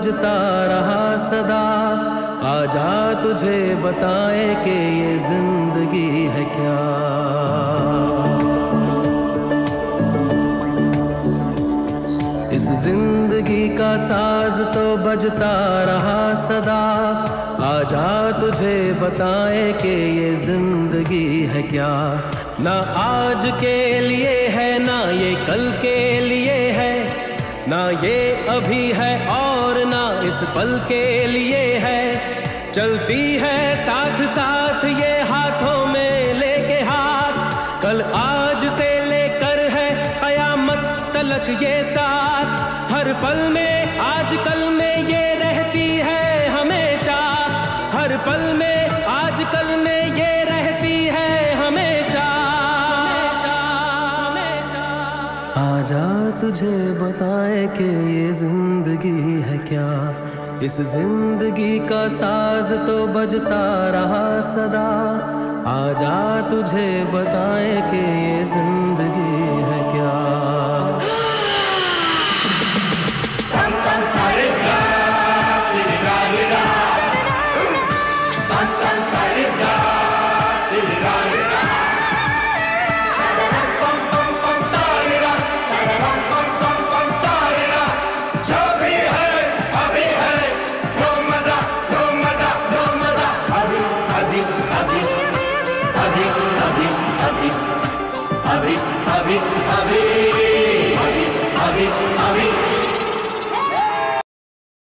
बजता रहा सदा। आजा तुझे बताए कि ये जिंदगी है क्या। इस जिंदगी का साज तो बजता रहा सदा। आजा तुझे बताए कि ये जिंदगी है क्या। ना आज के लिए है ना ये कल के लिए है, ना ये अभी है और ना इस पल के लिए है। चलती है साथ साथ ये हाथों में लेके हाथ, कल आज से लेकर है कयामत तलक ये साथ। हर पल में आज कल में ये रहती है हमेशा, हर पल में आज कल में ये रहती है हमेशा। आजा तुझे बताए कि ये जिंदगी है क्या। इस जिंदगी का साज तो बजता रहा सदा। आजा तुझे बताए कि ये जिंदगी है क्या। अभी